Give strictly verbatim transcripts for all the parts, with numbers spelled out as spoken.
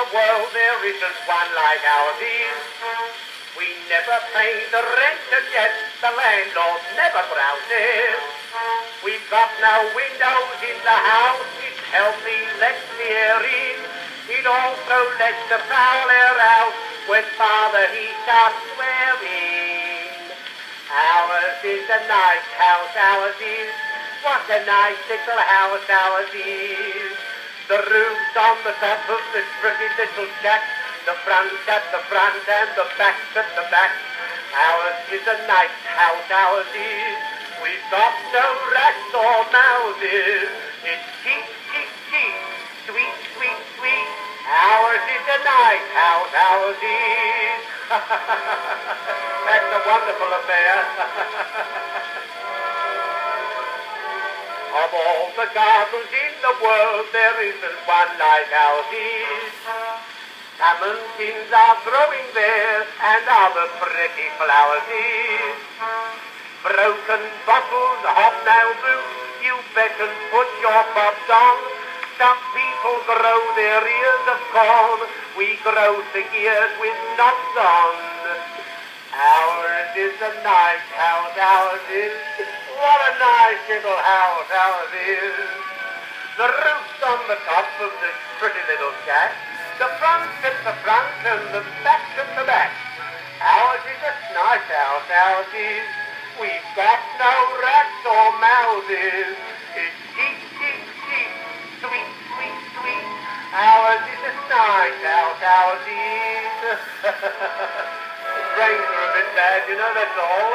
the world there isn't one like ours is. We never pay the rent and yet the landlord never grouses. We've got no windows in the house, it's healthy, lets the air in. It also lets the foul air out when father he starts swearing. Ours is a nice house, ours is. What a nice little house ours is. The roof's on the top of this pretty little shack. The front's at the front and the back's at the back. Ours is a nice house, ours is. We've got no rats or mouses. It's cheap, cheap, cheap, sweet, sweet, sweet. Ours is a nice house, ours is. That's a wonderful affair. Of all the gardens in the world, there isn't one like ours is. Salmon tins are growing there, and other pretty flowers is. Broken bottles, hobnail boots, you bet and put your bobs on. Some people grow their ears of corn, we grow the ears with knots on. Ours is a nice house, ours is. What a nice little house ours is. The roof's on the top of this pretty little shack. The front's at the front and the back's at the back. Ours is a nice house, ours is. We've got no rats or mouses. It's cheap, cheap, cheap, sweet, sweet, sweet. Ours is a nice house, ours is. Brains are a bit bad, you know, that's all.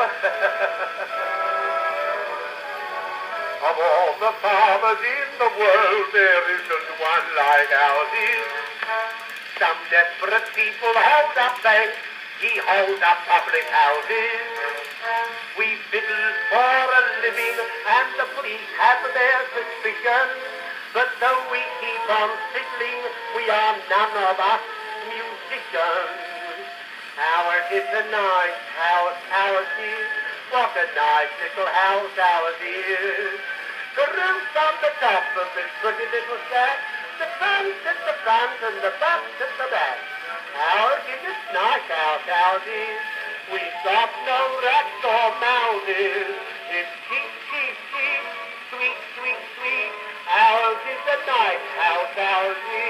Of all the farmers in the world, there isn't one like ours is. Some desperate people hold up banks, he holds up public houses. We fiddle for a living, and the police have their suspicions. But though we keep on fiddling, we are none of us musicians. Ours is a nice house, ours is. What a nice little house ours is. The roof's on the top of this pretty little shack. The front's at the front and the back's at the back. Ours is a nice house ours is. We've got no rats or mouses. It's cheap, cheap, cheap, sweet, sweet, sweet. Ours is a nice house ours is.